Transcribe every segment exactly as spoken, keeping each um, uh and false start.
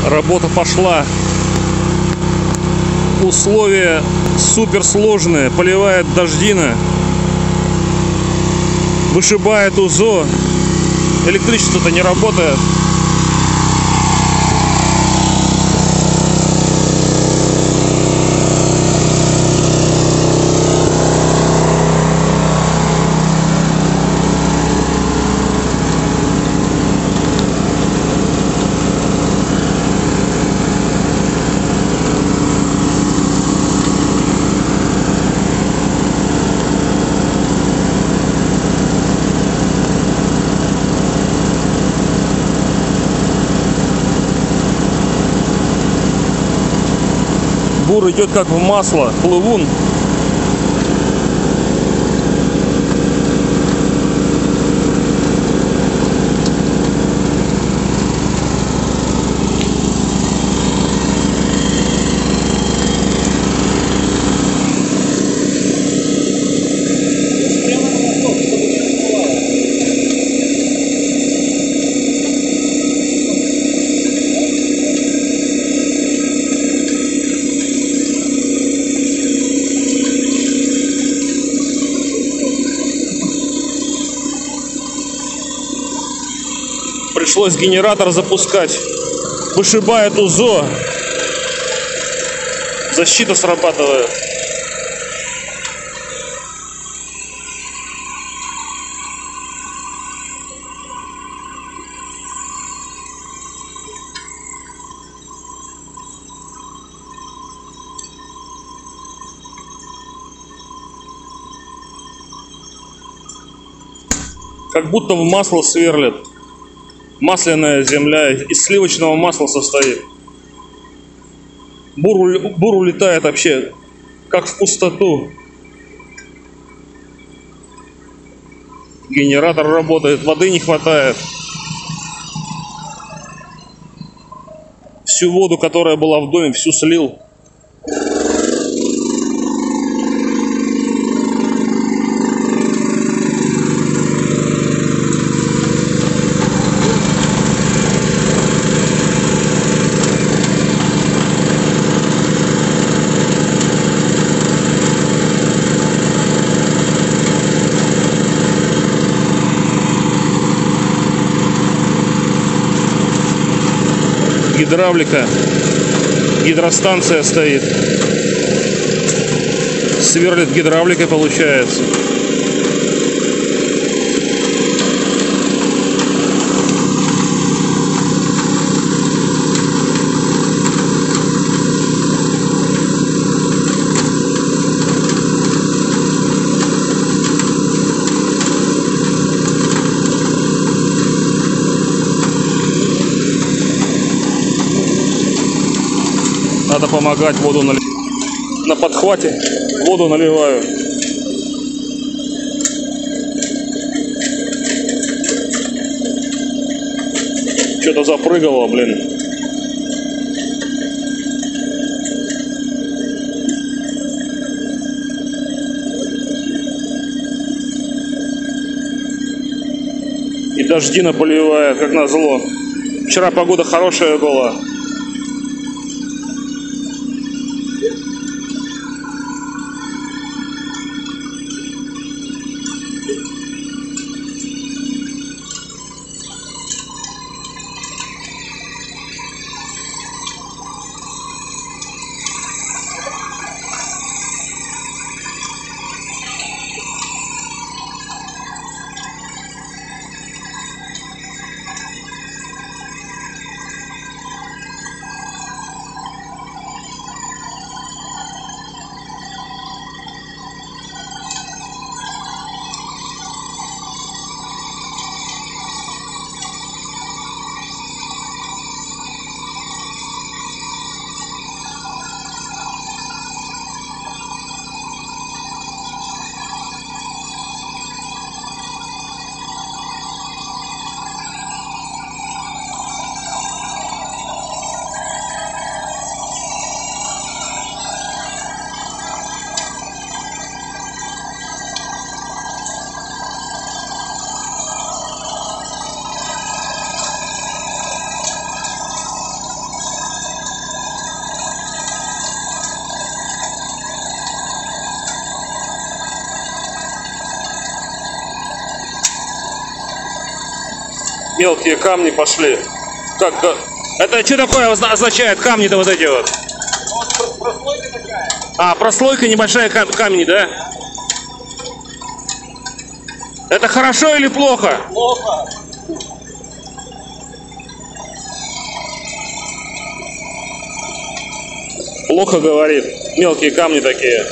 Работа пошла. Условия суперсложные. Поливает дождина. Вышибает УЗО. Электричество-то не работает. Бур идет как в масло, плывун. Пришлось генератор запускать. Вышибает УЗО. Защита срабатывает. Как будто в масло сверлят. Масляная земля из сливочного масла состоит. Бур, бур улетает вообще как в пустоту. Генератор работает, воды не хватает. Всю воду, которая была в доме, всю слил. Гидравлика, гидростанция стоит, сверлит гидравликой, получается. Надо помогать, воду налить. На подхвате воду наливаю. Что-то запрыгало, блин. И дождина поливает, как назло. Вчера погода хорошая была. Мелкие камни пошли. Как, это что такое означает, камни-то вот эти вот? Вот прослойка такая. А, прослойка небольшая кам камни, да? Это хорошо или плохо? Плохо. Плохо, говорит. Мелкие камни такие.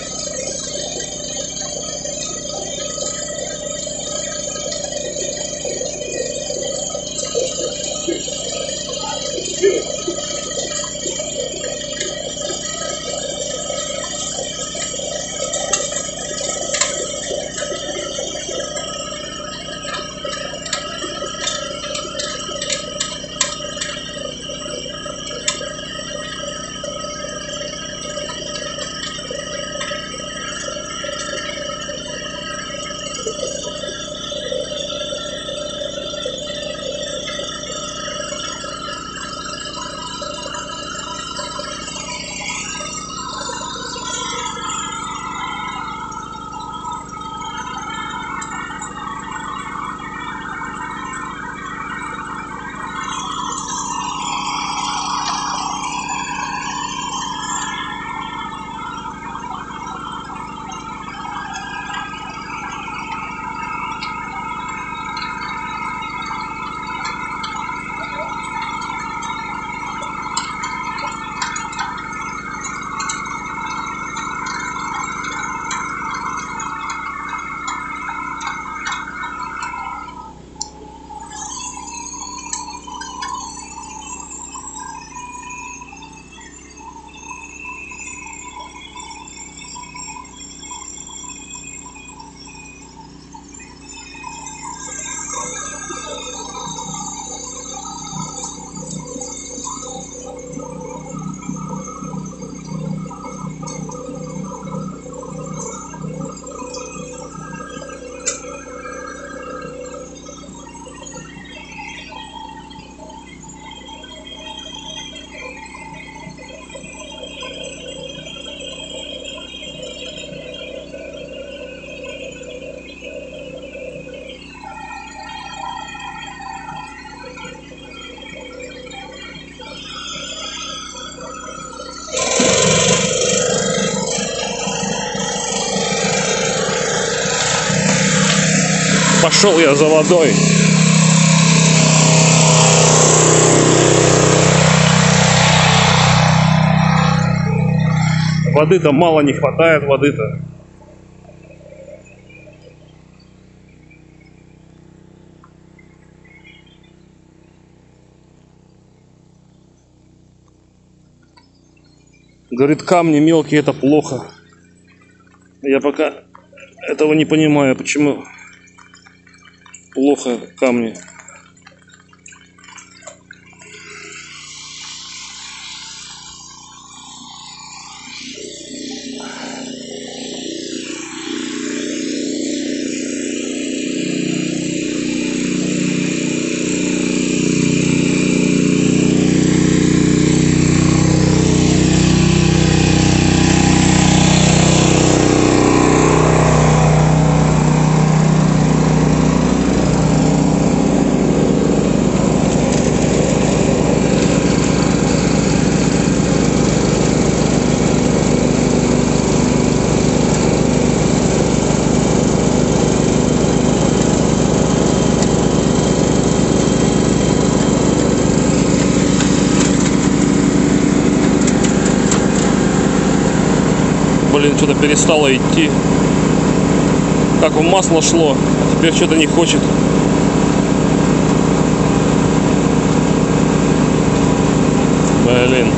Пошел я за водой. Воды-то мало не хватает, воды-то. Говорит, камни мелкие, это плохо. Я пока этого не понимаю, почему плохо камни. Блин, что-то перестало идти. Как в масло шло, а теперь что-то не хочет. Блин.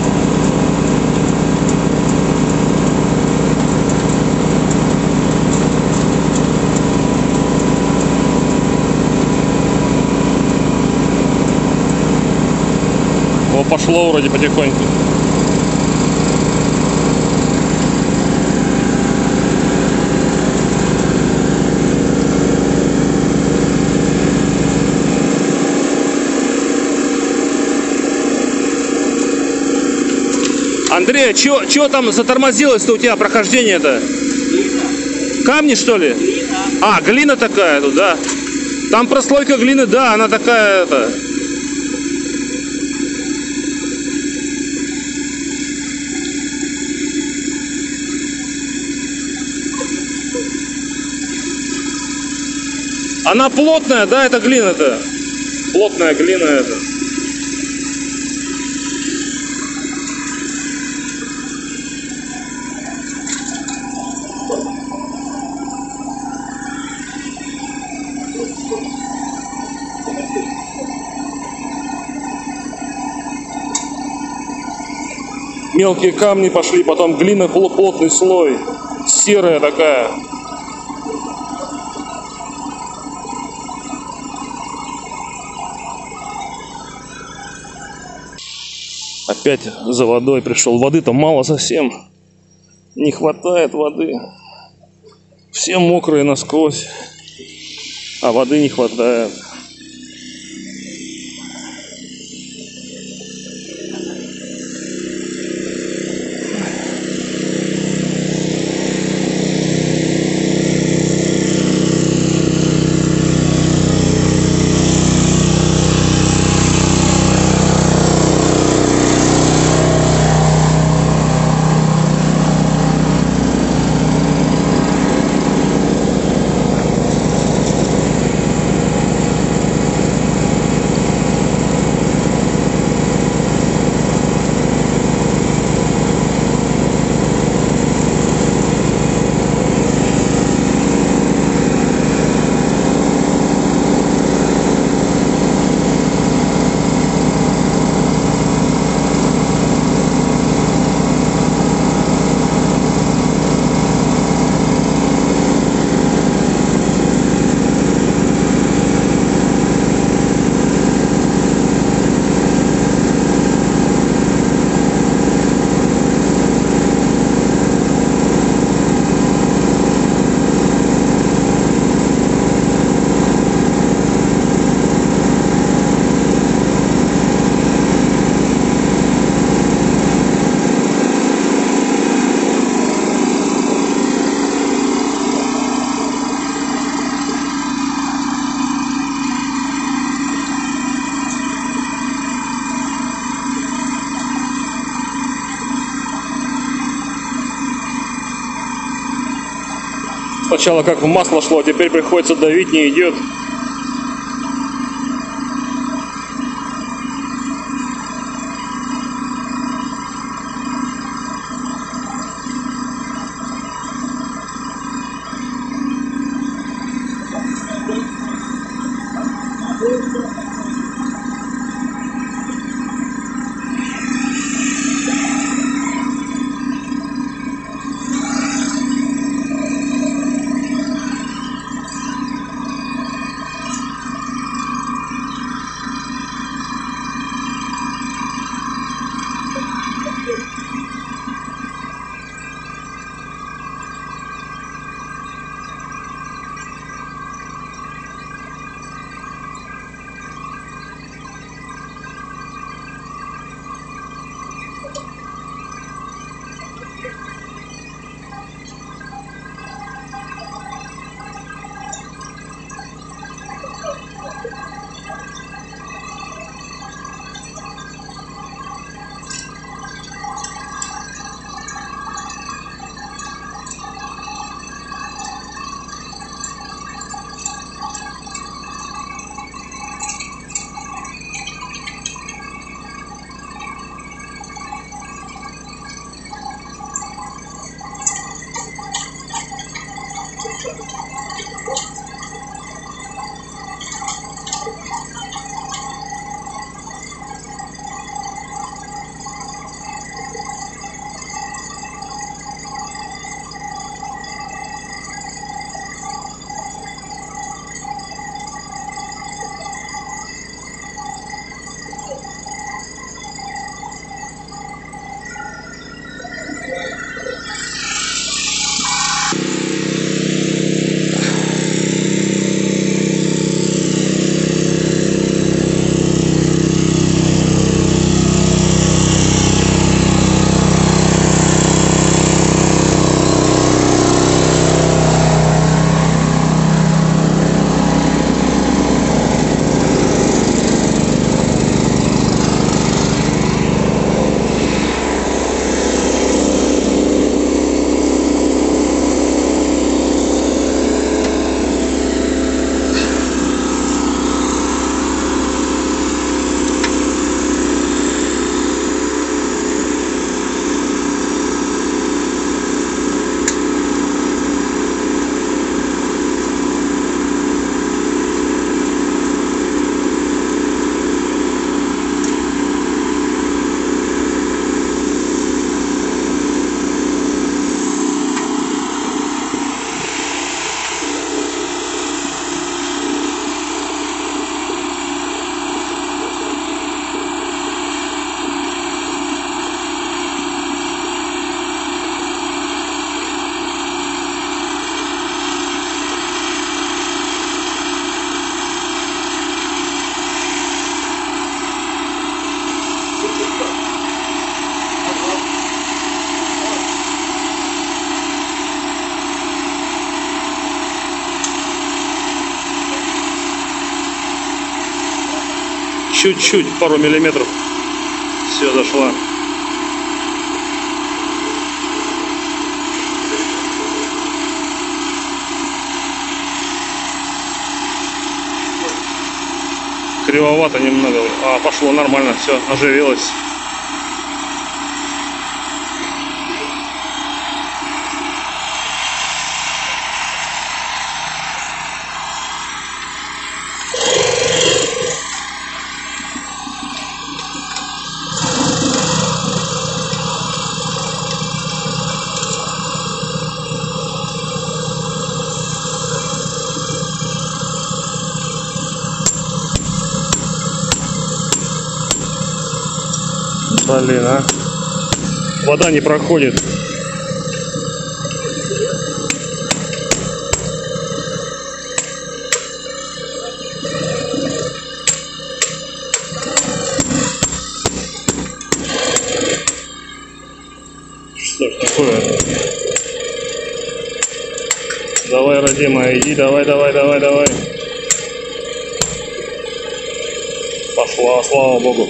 О, пошло вроде потихоньку. Андрей, чё, чё там затормозилось-то у тебя прохождение-то? Камни, что ли? Глина. А, глина такая тут, да? Там прослойка глины, да, она такая, это... Она плотная, да, это глина-то. Плотная глина это. Мелкие камни пошли, потом глина, плотный слой, серая такая. Опять за водой пришел. Воды-то мало совсем. Не хватает воды. Все мокрые насквозь, а воды не хватает. Сначала как в масло шло, теперь приходится давить, не идет. чуть-чуть, пару миллиметров. Все, зашла. Кривовато немного. А, пошло нормально, все, оживилось. Блин, а. Вода не проходит. Что ж такое? Давай, родимая, иди, давай, давай, давай, давай. Пошла, слава богу.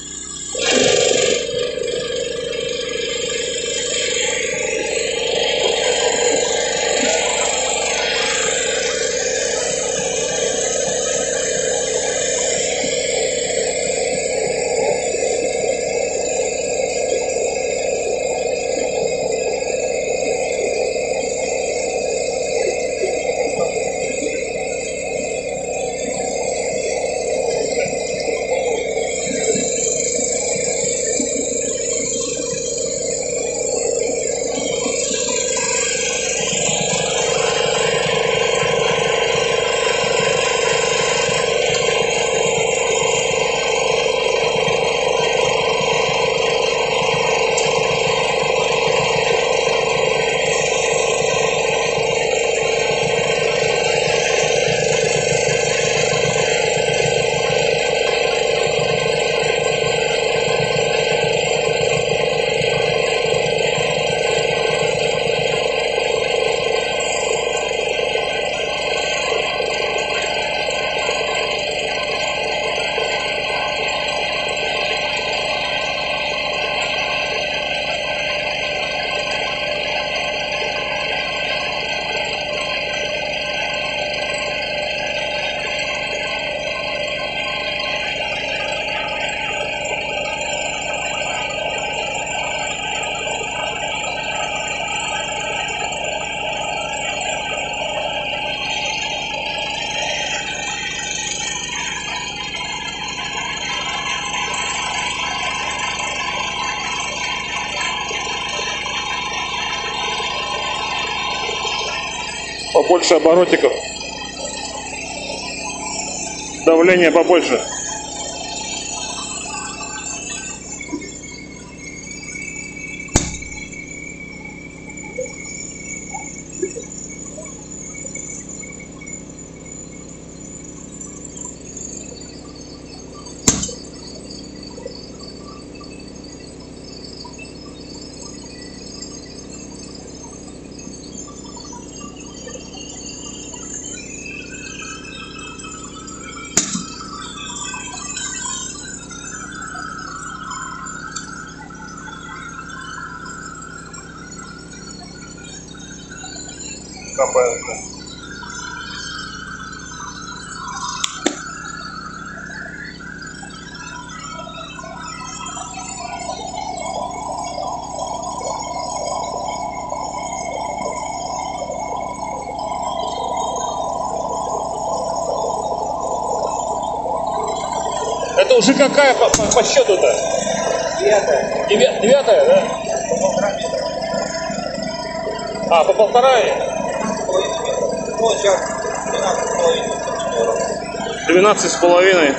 Побольше оборотиков. Давление побольше. Капелька. Это уже какая по, по, по счету-то? Девятая. Девя- девятая, да? По полтора метра. А, по полтора? Ну, сейчас двенадцать с половиной. Двенадцать с половиной.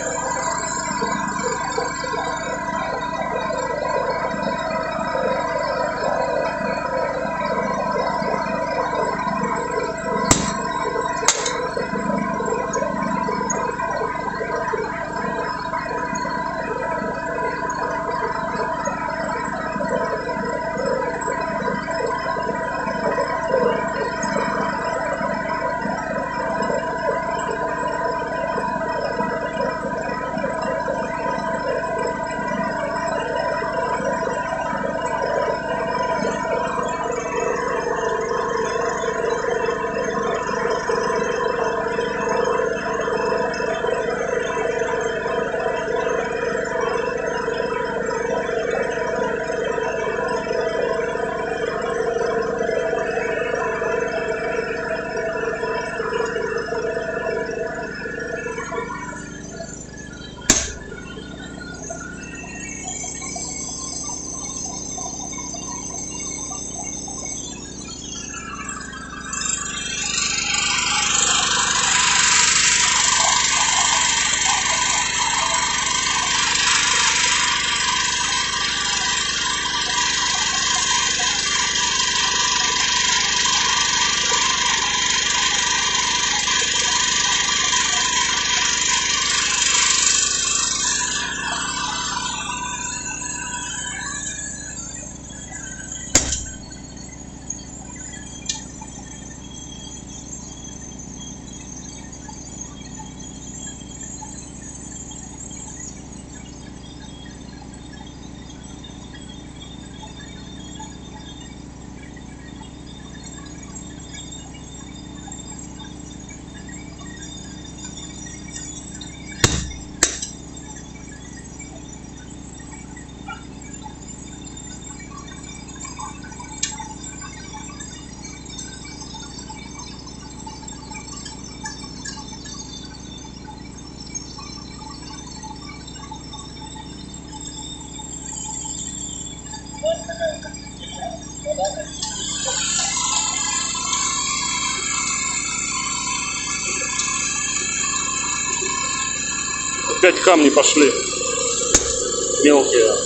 камни пошли. Мелкие.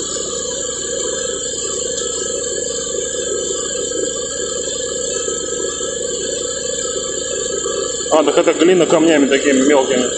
А, так это глина камнями такими мелкими.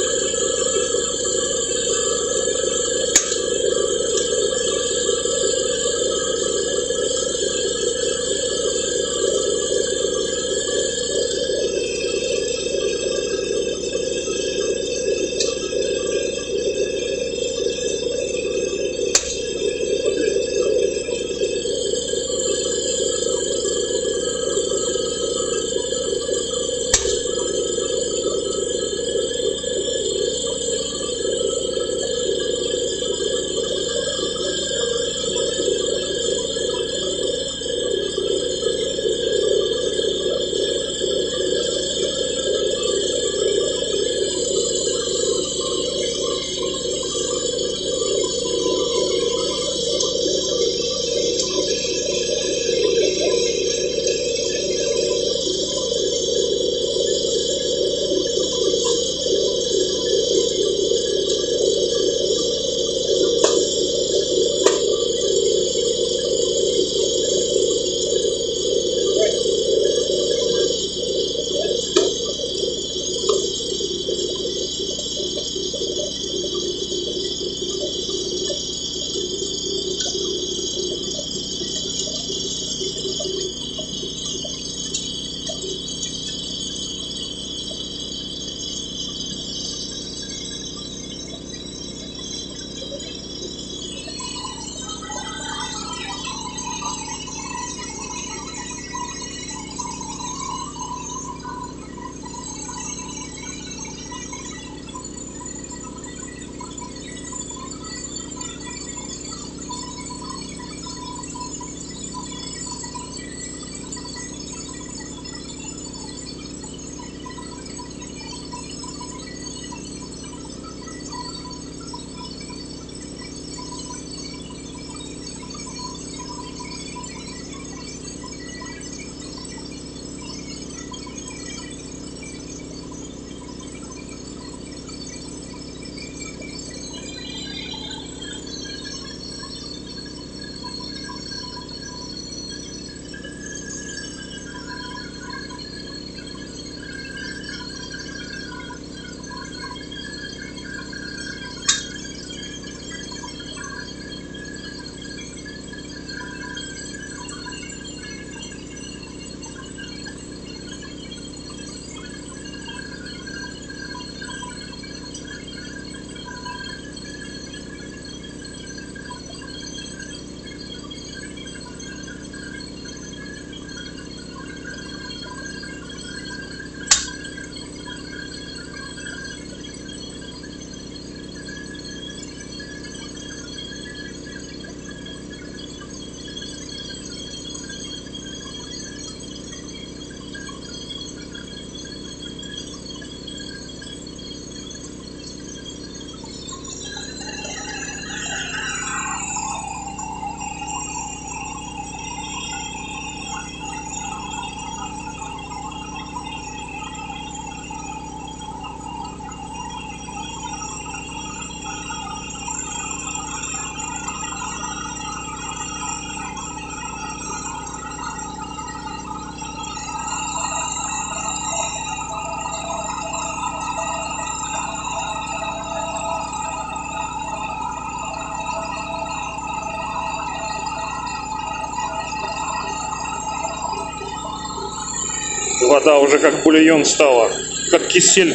Вода уже как бульон стала, как кисель.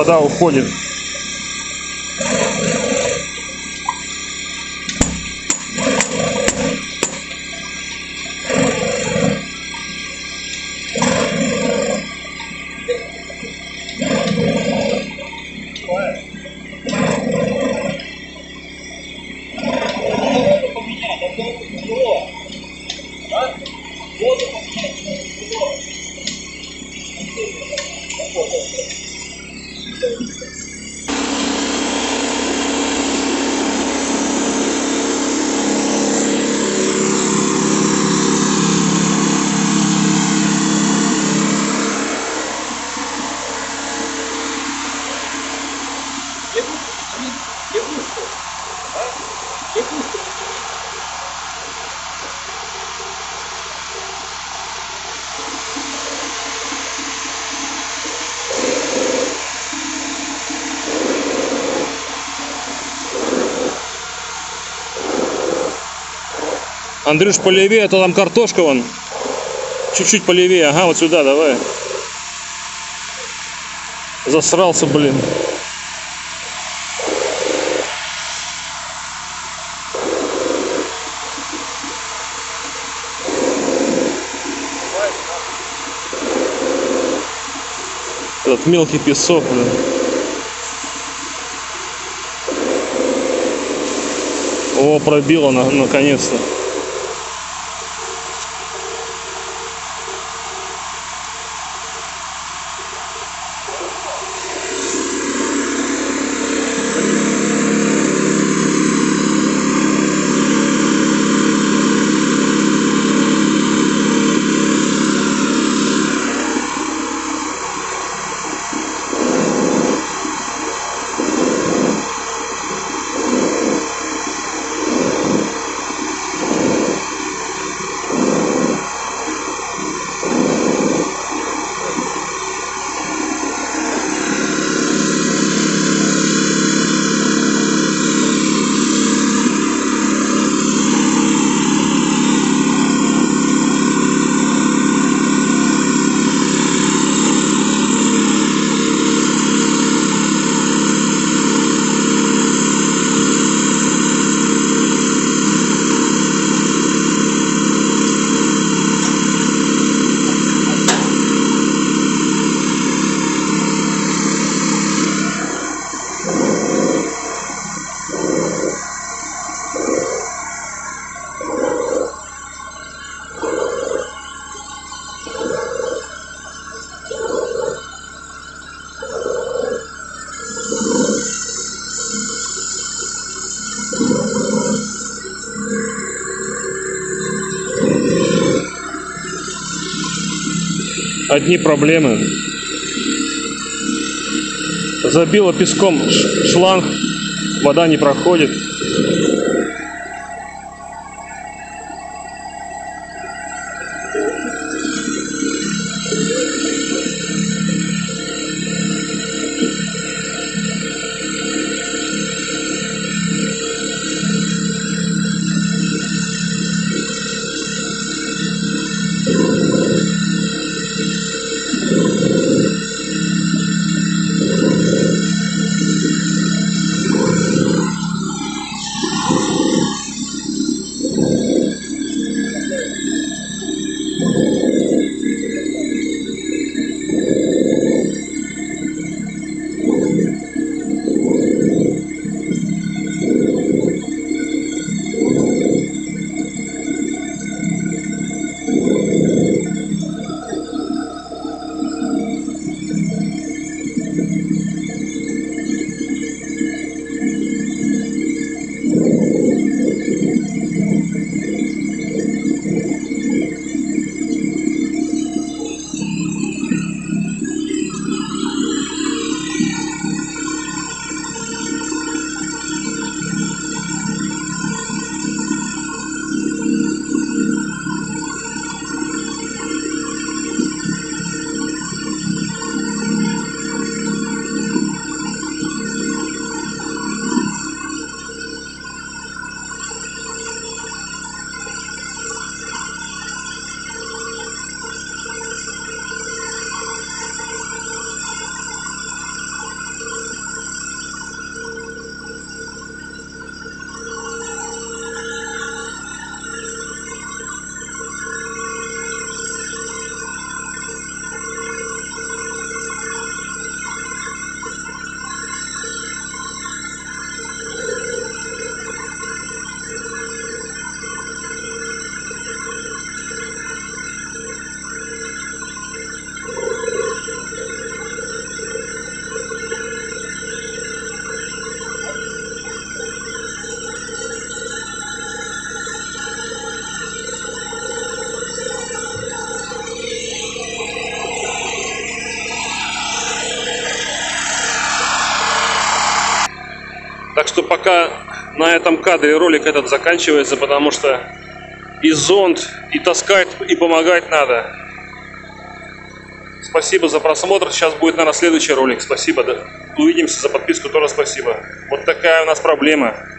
вода уходит. Воду поменять, а то тяжело. А? Воду поменять, это тяжело. Лягушку. А? Лягушку. Андрюш, полевее, а то там картошка вон. Чуть-чуть полевее. Ага, вот сюда давай. Засрался, блин. Этот мелкий песок, блин. О, пробило на, наконец-то. Одни проблемы. Забило песком шланг, вода не проходит. Так что пока на этом кадре ролик этот заканчивается, потому что и зонт, и таскать, и помогать надо. Спасибо за просмотр. Сейчас будет, наверное, следующий ролик. Спасибо. Да. Увидимся. За подписку тоже спасибо. Вот такая у нас проблема.